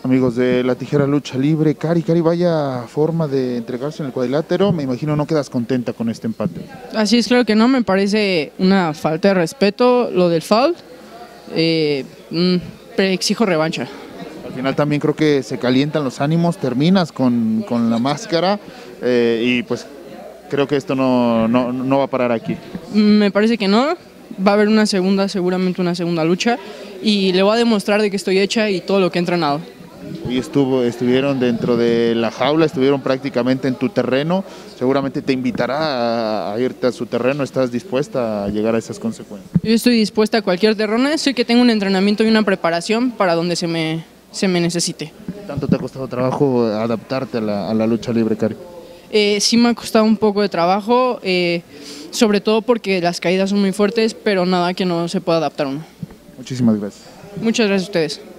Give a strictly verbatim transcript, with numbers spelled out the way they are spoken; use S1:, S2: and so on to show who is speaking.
S1: Amigos de La Tijera Lucha Libre, Cari, Cari, vaya forma de entregarse en el cuadrilátero. Me imagino no quedas contenta con este empate.
S2: Así es, claro que no, me parece una falta de respeto lo del foul. Eh, mm, exijo revancha.
S1: Al final también creo que se calientan los ánimos, terminas con, con la máscara eh, y pues creo que esto no, no, no va a parar aquí.
S2: Me parece que no, va a haber una segunda, seguramente una segunda lucha y le voy a demostrar de que estoy hecha y todo lo que he entrenado.
S1: Hoy estuvo, estuvieron dentro de la jaula, estuvieron prácticamente en tu terreno, seguramente te invitará a, a irte a su terreno. ¿Estás dispuesta a llegar a esas consecuencias?
S2: Yo estoy dispuesta a cualquier terreno, sé que tengo un entrenamiento y una preparación para donde se me, se me necesite.
S1: ¿Tanto te ha costado trabajo adaptarte a la, a la lucha libre, Cari?
S2: Eh, sí me ha costado un poco de trabajo, eh, sobre todo porque las caídas son muy fuertes, pero nada que no se pueda adaptar uno.
S1: Muchísimas gracias.
S2: Muchas gracias a ustedes.